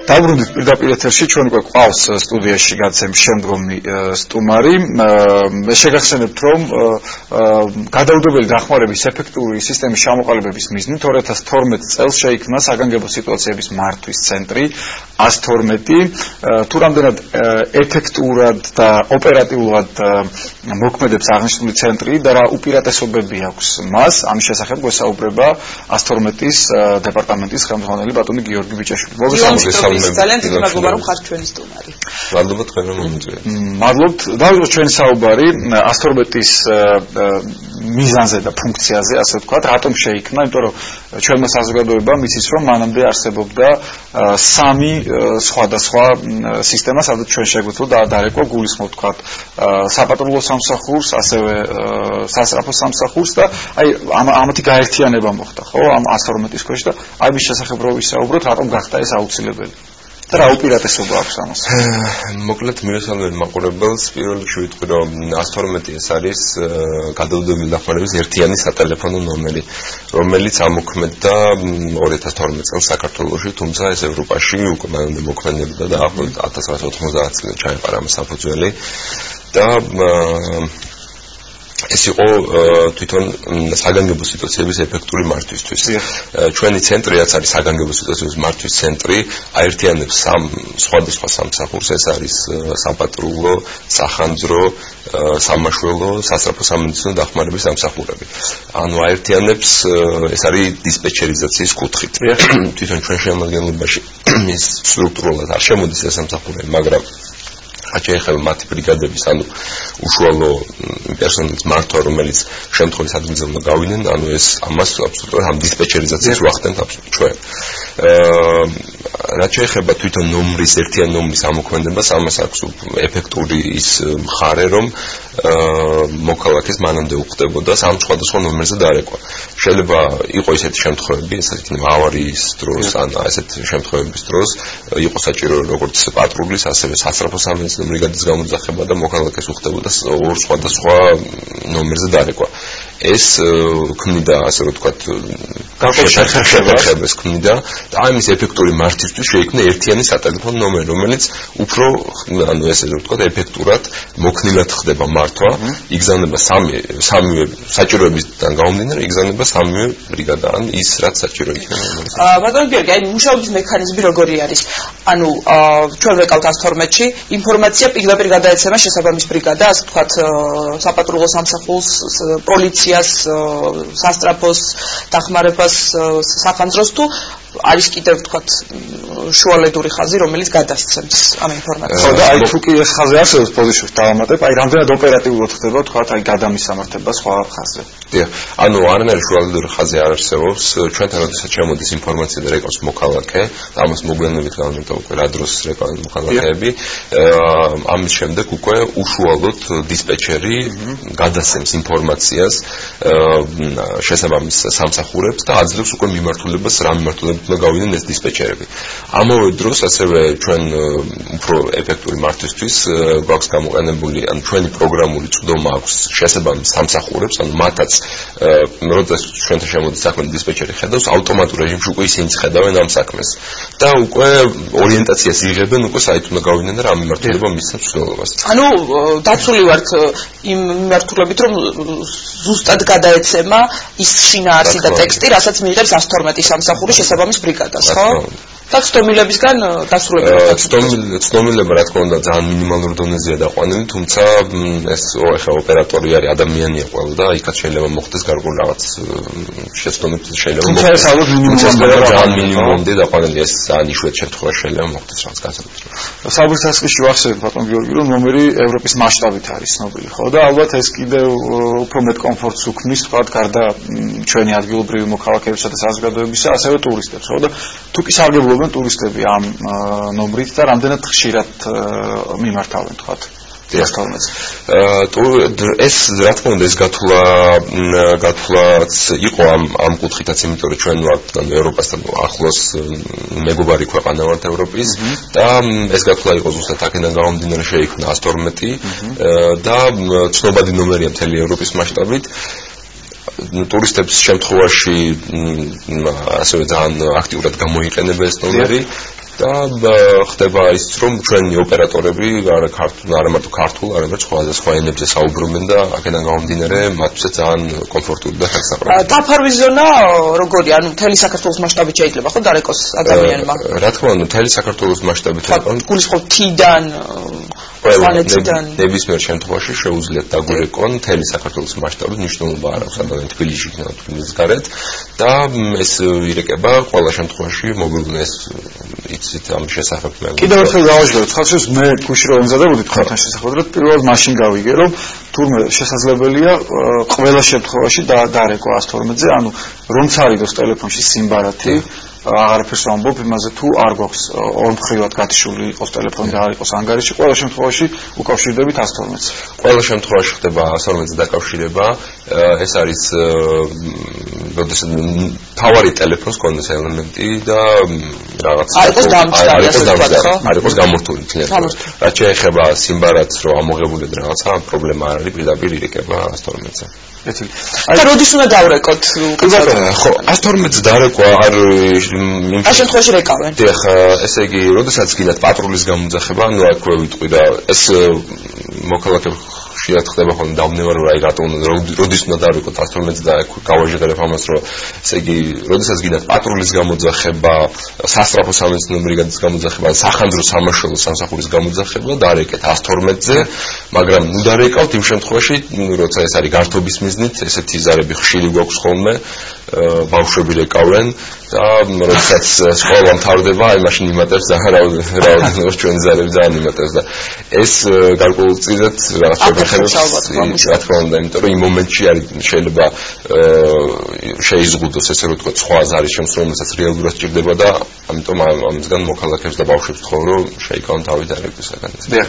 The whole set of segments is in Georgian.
Დაბრუნდით პირდაპირ ეთერში, ჩვენ უკვე ყავს სტუდიაში გაცემის შემდგომი სტუმარი. მე შეგახსენებთ, რომ გადაუდებელი დახმარების ეფექტური სისტემის ჩამოყალიბების მიზნით 2012 წელს შეიქმნა საგანგებო სიტუაციების მართვის ცენტრი 112. თუ რამდენად ეფექტურად და ოპერატიულად მოქმედებს აღნიშნული ცენტრი და რა უპირატესობები აქვს მას, ამის შესახებ გვესაუბრება 112-ის დეპარტამენტის ხელმძღვანელი ბატონი გიორგი ბიჭაშვილი. ძალიან დიდი მადლობა რომ ხართ ჩვენი სტუმარი. მადლობა თქვენ რომ მომიწვიეთ. მადლობთ. დავიწყოთ ჩვენი საუბარი 112-ის მიზანზე და ფუნქციაზე, ასე ვთქვათ, რატომ შეიქმნა, იმიტომ რომ ჩვენმა საზოგადოებამ იცის რომ მანამდე არსებობდა სამი სხვადასხვა სისტემა, სადაც ჩვენ შეგვიძლია დაარეკვა გულისხმობ ვთქვათ საპატრულო სამსახურს, ასევე სასწრაფო სამსახურს და აი ამათი გაერთიანება მოხდა, ხო, ამ 112-ის ქვეშ და აი მის შესახებ რო ვისაუბროთ, რატომ გახდა ეს აუცილებელი. და რა უპირატესობა აქვს ამას? მოკლედ მივესალმებ მაყურებელს, პირველ რიგში ვიტყვი რომ 112 ეს არის გადაუდებელი დახმარების ერთიანი სატელეფონო ნომერი, რომელიც ამოქმედდა 2012 წელს საქართველოში, თუმცა ეს ევროპაში უკვე მანამდე მოქმედებდა და ახლობით 1990 წლებში ჩაეყარა ამ საფუძველი და ეს იყო თვითონ საგანგებო სიტუაციების ეფექტური მართვისთვის. ჩვენი ცენტრი, რაც არის საგანგებო სიტუაციების მართვის ცენტრი, აერთიანებს სამ სხვადასხვა სამსახურს, ეს არის საპატრულო, სახანძრო, სამაშველო, სასწრაფო სამედიცინო დახმარების სამსახურები. ანუ აერთიანებს, ეს არის დისპეჩერიზაციის კუთხით. თვითონ ჩვენ შემადგენლობაში ის სტრუქტურულად არ შემოდის ეს სამსახურები, მაგრამ აჩეიხება მათი ბრიგადების, ანუ უშუალო პერსონალის მართვა, რომელიც შემთხვევის ადგილზე უნდა გავიდნენ, ანუ ეს ამას აბსოლუტურად ამ დისპეჩერიზაციას ვახდენთ ჩვენ. რაც შეეხება თვითონ ნომრის, ერთიან ნომრის ამოქმედებას, ამას აქვს ეფექტური ის მხარე, რომ მოქალაქეს მანამდე უხდებოდა სამ სხვადასხვა ნომერზე დარეკვა. შეიძლება იყოს ესეთი შემთხვევები, ესეთი ავარიის დროს, ან ესეთი შემთხვევების დროს იყოს საჭირო როგორც პატრულის, ასევე სასწრაფო სამედიცინო ბრიგადის გამოძახება და მოქალაქეს უხდებოდა ორ სხვადასხვა ნომერზე დარეკვა. ეს ქმნიდა, ასე რომ ვთქვათ, შეხებებს ქმნიდა და ამის ეფექტური მართვისთვის შეიქმნა ერთიანი სატელეფონო ნომერი, რომელიც უფრო, ანუ ესე რომ ვთქვათ, ეფექტურად მოქნილად ხდება მართვა, იგზავნება სამივე საჭიროებისგან გამომდინარე, იგზავნება სამივე ბრიგადა, ან ის რაც საჭირო იქნება. ბატონო გიორგი, აი მუშაობის მექანიზმი როგორი არის? ანუ ჩვენ ვეკავთ 112-ში, ინფორმაცია პირდაპირ გადაეცემა შესაბამის ბრიგადას, ვთქვათ, საპატრულო სამსახურს, პოლიციას, სასტრაფოს, დახმარებას, სახანძროს თუ არის კიდევ ვთქვათ შუალედური ხაზი, რომელიც გადასცემს ამ ინფორმაციას. ხო და აი თუ კი ეს ხაზი არსებობს პოზიციებში დავამატებ, აი რამდენად ოპერატიულად ხდება ვთქვათ აი გადამისამართება სხვა ხაზზე. დიახ, ანუ არანაირი შუალედური ხაზი არ არსებობს, ჩვენთან როდესაც შემოდის ინფორმაცია და რეკავს მოქალაქე, ამას მოგვიანებით გავიმეტა უკვე რა დროს რეკავენ მოქალაქეები, ამის შემდეგ უკვე უშუალოდ დისპეჩერი გადასცემს ინფორმაციას შესაბამის სამსახურებს და აძლევს უკვე მიმართულებას, რა მიმართულებით უნდა გავიდნენ ეს დისპეჩერები. ამავე დროს ასევე ჩვენ უფრო ეფექტური მართვისთვის გვაქვს გამოყენებული, ანუ ჩვენი პროგრამული წვდომა აქვს შესაბამის სამსახურებს, ანუ მათაც როდესაც ჩვენთან შემოდის საქმე დისპეჩერი ხედავს, ავტომატურ რეჟიმში უკვე ისინიც ხედავენ ამ საქმეს და უკვე ორიენტაციას იღებენ, უკვე საით უნდა გავიდნენ და რა მიმართულება მისცემს ცვლილებას. ანუ დაცული ვართ იმ მიმართულებით, რომ ზუსტად გადაეცემა ის შინაარსი და ტექსტი, რასაც მიიღებს 112 სამსახური შესაბამის ბრიგადას, ხო? და ცდომილებისგან დასრულება. ცდომილება რა თქმა უნდა ძალიან მინიმალურ დონეზეა დაყვანილი, თუმცა ეს ახლა ოპერატორი არის ადამიანია ყველა და იქაც შეიძლება მოხდეს გარკვეული რაღაც შეცდომები შეიძლება მოხდეს. თუმცა ეს ალბათ მინიმუმამდე დაყვანილი, ეს ძალიან იშვიათ შემთხვევაში შეიძლება მოხდეს რაღაც განსაკუთრებით. საბურის ასყიში ვახსენებ ბატონ გიორგი, რომ ნომერი ევროპის მასშტაბით არის ცნობილი, ხო და ალბათ ეს კიდევ უფრო მეტ კომფორტს უქმნის, თქვათ, გარდა ჩვენი ადგილობრივი მოქალაქეებისა და საზოგადოებისა, ასევე ტურისტებს, ხო და თუ კი სარგებლობენ ტურისტები ამ ნომრით და რამდენად ხშირად მიმართავენ, თქვათ. ეს რა თქმა უნდა ეს გათვლაც იყო ამ კუთხითაც, იმიტომ რომ ჩვენ ვართ ევროპასთან ახლოს მეგობარი ქვეყანა ვართ ევროპის და ეს გათვლა იყო ზუსტად აქედან გამომდინარე შეიქმნა 112 და ცნობადი ნომერია მთელი ევროპის მასშტაბით. ტურისტების შემთხვევაში ასევე ძალიან აქტიურად გამოიყენება ეს ნომერი. და ხდება ის რომ ჩვენი ოპერატორები არა მარტო ქართულ, არამედ სხვა ენებზე საუბრობენ და აქედან გამომდინარე მათთვის ძალიან კომფორტული და ხელსაყრელი. დაფარვის ზონა როგორია? ანუ მთელი საქართველოს მასშტაბით შეიძლება ხო დარეკოს ადამიანმა? რა თქმა უნდა, მთელი საქართველოს მასშტაბით გულისხმობ თიდან ნებისმიერ შემთხვევაში შეუძლიათ დაგვირეკონ მთელი საქართველოს მასშტაბით, მნიშვნელობა არ აქვს ადამიანი თბილისში იქნება თბილისის გარეთ და ეს ირეკება ყველა შემთხვევაში მობილურს იცით ამ შესახებ მე. კიდევ ერთხელ გავაჟღეროთ, ხალხს მე გუშინ რომ ემზადებოდით ხალხთან შესახებ, რომ პირველად მაშინ გავიგე, რომ თურმე შესაძლებელია ყველა შემთხვევაში დარეკვა 112-ზე, ანუ რომც არიდოს ტელეფონში სიმბარათი აღარაფერს ვამბობ იმაზე თუ არ გვაქვს ორმხრივად გათიშული იყოს ტელეფონი და არ იყოს ანგარიში, ყველა შემთხვევაში უკავშირდებით 112-ს. ყველა შემთხვევაში ხდება 112-ზე დაკავშირება. ეს არის როდესაც თავარი ტელეფონს კონდეს ელემენტი და რაღაც არ იყოს გამორთული თლიანად. რაც შეეხება სიმბარათს რომ ამოღებული რაღაცა პრობლემა არ არის, პირდაპირ ირეკება 112-ზე. და როდის უნდა დავრეკოთ? ხო, 112-ზე დარეკვა არ ამ შემთხვევაში რეკავენ. დიახ, ესე იგი, როდესაც გინდათ პატრულის გამოძახება, ანუ აქვე ვიტყვი და ეს მოქალაქეებს ხშირად ხდება ხოლმე დავნევა რომ აი რატომ როდის უნდა დავიკოთ 112-ზე და გავაჟღერებ ამას რომ ესე იგი, როდესაც გინდათ პატრულის გამოძახება, სასწრაფო სამეცნიერო ბრიგადის გამოძახება, სახანძრო სამაშველო სამსახურის გამოძახება, დარეკეთ 112-ზე, მაგრამ ნუ დარეკავთ იმ შემთხვევაში, როცა ეს არის გართობის მიზნით, ესეთი ზარები ხშირი გვაქვს ხოლმე, ბავშვები რეკავენ და როდესაც სკოლა მთავრდება, აი მაშინ იმატებს და რაოდენობას ჩვენი ზარები ძალიან იმატებს და ეს გარკვეულწილად რაღაც შეგეხებებს რა თქმა უნდა, იმიტომ რომ იმ მომენტში არის შეიძლება შეიზღუდოს ესე რომ თქვა სხვა ზარის შემსრულებელსაც რეალურად სჭირდება და ამიტომ ამისგან მოქალაქეებს და ბავშვებს თხოვ რომ შეიკავონ თავი დარეკვისაგან. დიახ.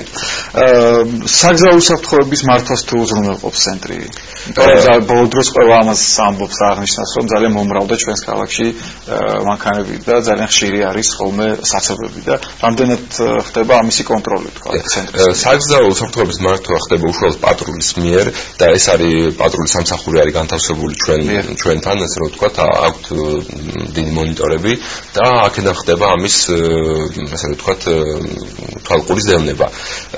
საგზაო უსაფრთხოების მართვას თუ უზრუნველყოფს ცენტრი? იმიტომ რომ ბოლო დროს ყველა ამას ამბობს აღნიშნავს რომ ძალიან მომრავლდა ჩვენს ქალაქში მანქანები და ძალიან ხშირი არის ხოლმე საცობები და რამდენად ხდება ამისი კონტროლი თქვა ცენტრის. საგზაო უსაფრთხოების მართვა ხდება უშუალოდ პატრულის მიერ და ეს არის პატრულის სამსახური არის განთავსებული ჩვენთან, ასე რომ ვთქვათ, აქვთ დიდი მონიტორები და აქედან ხდება ამის ასე რომ ვთქვათ თვალყურის დევნება.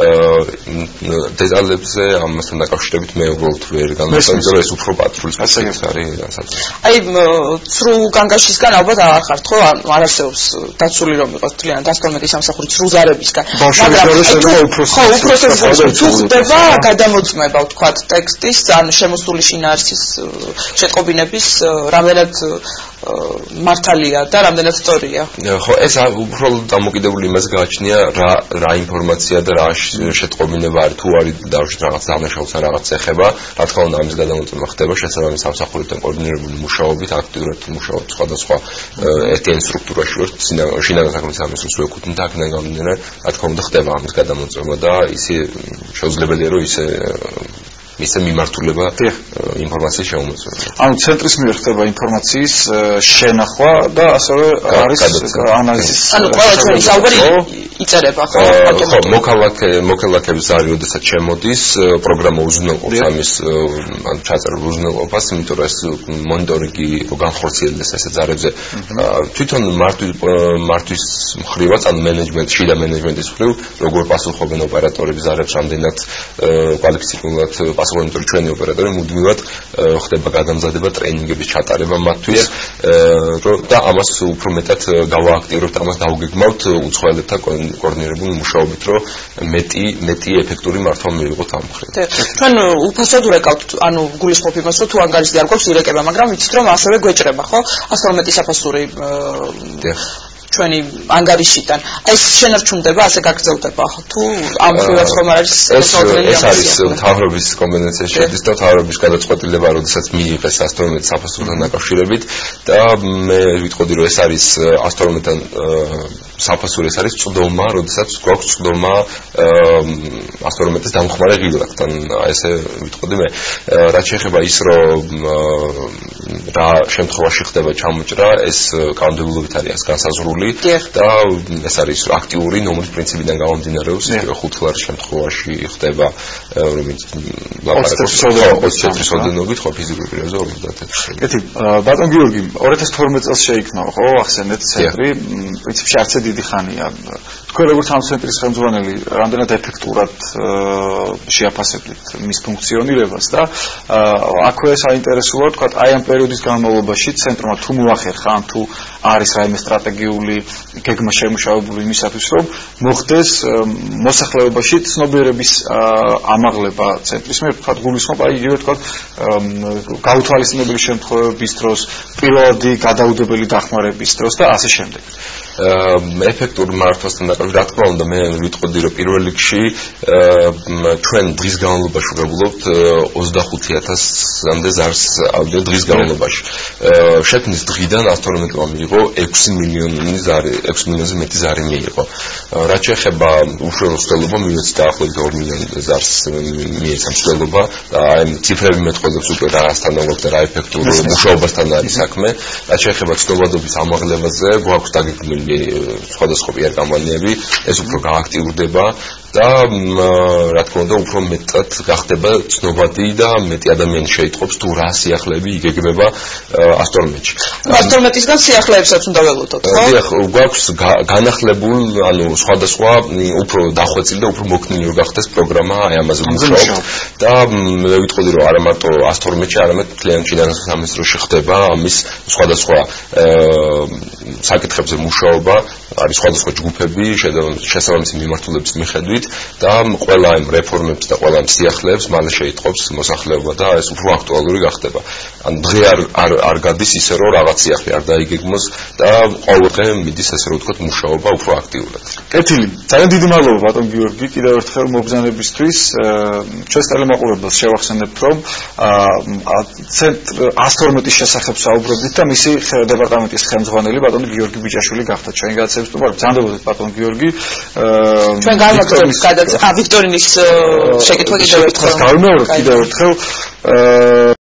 დეტალებზე ამასთან დაკავშირებით მე უბრალოდ ვერ განვასხვავებ, იმიტომ რომ ეს უფრო პატრულის პროცესი არის განსაზღვრული. აი ცრუ განგაშისგან ალბათ არ ხართ ხო? არ არსებობს დაცული რომ იყოს თლიანად 112-ის სამსახური ცრუ ზარებისგან. მაგრამ თუ ხდება გადამოწმება ვთქვათ ტექსტის ან შემოსული შინაარსის შეტყობინების რამდენად მართალია და რამდენად სწორია. ხო, ეს უბრალოდ დამოკიდებული იმას გააჩნია რა ინფორმაცია და რა შეტყობინება არის, თუ არის დავშით რაღაც დანაშაულს ან რაღაც ეხება, რა თქმა უნდა ამის გადამოწმება ხდება შესაბამის სამსახურებთან კოორდინირებული მუშაობით, აქტიურად მუშაობთ სხვადასხვა ერთიან სტრუქტურაში, შინაგან საქმეთა სამინისტროს ვეკუთვნით და აქედან გამომდინარე, რა თქმა უნდა ხდება ამის გადამოწმება და ისე შეუძლებელია რომ ისე მიმართულება ინფორმაციის შემოწმება. ანუ ცენტრის მიერ ხდება ინფორმაციის შენახვა და ასევე არის ანალიზის. ანუ ყველა ჩვენი საუბარი იწერება ხო? ხო, მოქალაქეების ზარი, როდესაც შემოდის, პროგრამა უზრუნველყოფს ამის ანუ ჩაწერილ უზრუნველყოფას, იმიტომ რომ ეს მონიტორინგი განხორციელდეს ესე ზარებზე. თვითონ მართვის მხრივაც, ანუ მენეჯმენტ, შიდა მენეჯმენტის მხრივ, როგორ პასუხობენ ოპერატორები ზარებს, რამდენად კვალიფიცირებულად პასუხობენ ჩვენი ოპერატორები, მუდმივად ხდება გადამზადება, ტრეინინგების ჩატარება მათთვის და ამას უფრო მეტად გავააქტიურებთ, ამას დავგეგმავთ უცხოელებთან კოორდინირებული მუშაობით, რომ მეტი ეფექტური მართვა მივიღოთ ამ მხრიდან. ჩვენ უფასოდ ვრეკავთ, ანუ გულისხმობ იმას, რომ თუ ანგარიში არ გვაქვს ირეკება, მაგრამ ვიცით რომ ასევე გვეჭრება, ხო? 112 საფასური ჩვენი ანგარიშიდან. ეს შენარჩუნდება, ასე გაგრძელდება, თუ ამ ხრივაც ხომ არის ეს არის მთავრობის კომპეტენციაში შედის და მთავრობის გადაწყვეტილება, როდესაც მიიღეს 112 საფასურთან დაკავშირებით და მე ვიტყოდი, რომ ეს არის 112-თან საფასური ეს არის წვდომა, როდესაც გვაქვს წვდომა 112-ის დამხმარე ღილაკთან. ესე ვიტყოდი მე. რაც შეეხება ის, რომ რა შემთხვევაში ხდება ჩამოჭრა, ეს კანონმდებლობით არის განსაზღვრული და ეს არის აქტიური ნორმის პრინციპიდან გამომდინარეობს, 5 ლარის შემთხვევაში ხდება, რომელიც ლაპარაკობს 24 სოლდენობით, ხო ფიზიკური პირებზე 50. კეთილი, ბატონ გიორგი, 2012 წელს შეიქმნა, ხო, ახსენეთ ცენტრი, პრინციპში არც დიდი ხანია. თქვენ როგორც ამ ცენტრის ხელმძღვანელი, რამდენად ეფექტურად შეაფასებთ მის ფუნქციონირებას და აქვე საინტერესოა, თქვა, აი ამ პერიოდის განმავლობაში ცენტრმა თუ მოახერხა, თუ არის რაიმე სტრატეგიული გეგმა შემუშავებული იმისათვის, რომ მოხდეს მოსახლეობაში ცნობიერების ამაღლება ცენტრის მიერ, თქვა, გულისხმობ, აი იგივე თქვა, გაუთვალისწინებელი შემთხვევების დროს, პირველადი გადაუდებელი დახმარების დროს და ასე შემდეგ. ეფექტურ მართვასთან დაკავშირებით, რა თქმა უნდა, მე ვიტყოდი, რომ პირველ რიგში ჩვენ დღის განმავლობაში ვგებულობთ 25,000-მდე ზარს ავდიო დღის განმავლობაში. შექმნის დღიდან 112 მიიღო 6 მილიონზე მეტი ზარი მიიღო. რაც შეეხება უშუალო ცდელობა, მივეცი დაახლოებით 2 მილიონი ზარს მიეცა ცდელობა და აი ციფრები მეტყოდებს უკვე რასთან და რა ეფექტურ მუშაობასთან არის საქმე. რაც შეეხება ცნობადობის ამაღლებაზე, გვაქვს დაგეგმილი სხვადასხვა PR კამპანიები, ეს უფრო გააქტიურდება და რა თქმა უნდა უფრო მეტად გახდება ცნობადი და მეტი ადამიანი შეიტყობს თუ რა სიახლეები იგეგმება 112-ში. 112-ისგან სიახლეებსაც უნდა ველოდოთ, ხო? დიახ, გვაქვს განახლებულ, ანუ სხვადასხვა უფრო დახვეწილი და უფრო მოქნილი რომ გახდეს პროგრამა აი ამაზე მუშაობთ და მე ვიტყოდი რომ არა მარტო 112-ში, არამედ მთლიან ჩინეთში სამეცნიერო ხდება ამის სხვადასხვა საკითხებზე მუშაობა, არის სხვადასხვა ჯგუფები შესაბამისი მიმართულების მიხედვით და ყველა იმ რეფორმებს და ყველა იმ სიახლეებს მალე შეიტყობს მოსახლეობა და ეს უფრო აქტუალური გახდება. ან დღე არ გადის ისე რომ რაღაც სიახლე არ დაიგეგმოს და ყოველდღე მიდის ესე რომ ვთქვათ მუშაობა უფრო აქტიურად. კეთილი, ძალიან დიდი მადლობა ბატონ გიორგი, კიდევ ერთხელ მობრძანებისთვის. ჩვენს ტელემაყურებელს შევახსენებთ, რომ ცენტრ 112-ის შესახებ საუბრობდით და მისი დეპარტამენტის ხელმძღვანელი ბატონი გიორგი ბიჭაშვილი გახდა ჩვენი გადაცემის სტუმარი. ბრძანდებოდეთ ბატონ გიორგი. ჩვენ გავმაგზავნებთ ვიქტორინის შეკითხვა კიდევ ერთხელ. გავიმეორებთ კიდევ ერთხელ.